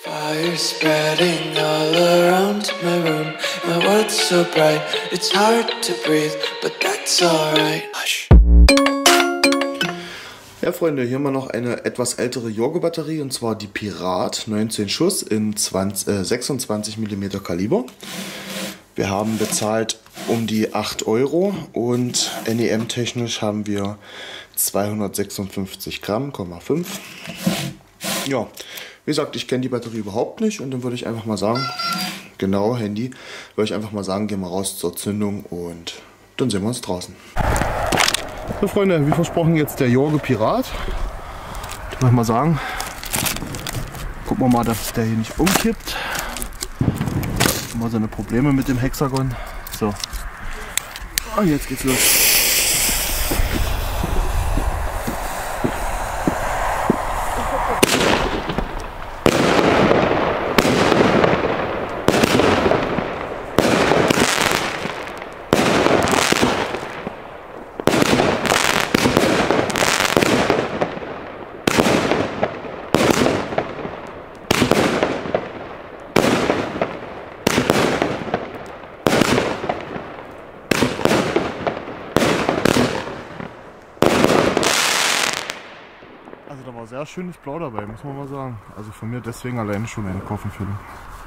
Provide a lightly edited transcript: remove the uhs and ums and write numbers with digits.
Fire spreading all around my room. My world's so bright, it's hard to breathe, but that's alright. Hush. Ja, Freunde, hier haben wir noch eine etwas ältere Yorgo-Batterie, und zwar die Pirat, 19 Schuss in 26 mm Kaliber. Wir haben bezahlt um die 8 Euro und NEM-technisch haben wir 256 Gramm, 5. Ja, wie gesagt, ich kenne die Batterie überhaupt nicht, und dann würde ich einfach mal sagen, genau, Handy, würde ich einfach mal sagen, gehen wir raus zur Zündung und dann sehen wir uns draußen. So, Freunde, wie versprochen, jetzt der Yorgo Pirat. Ich würde mal sagen, gucken wir mal, dass der hier nicht umkippt. Mal so eine Probleme mit dem Hexagon. So, und jetzt geht's los. Also da war sehr schönes Blau dabei, muss man mal sagen. Also von mir deswegen alleine schon eine Koffenfüllung.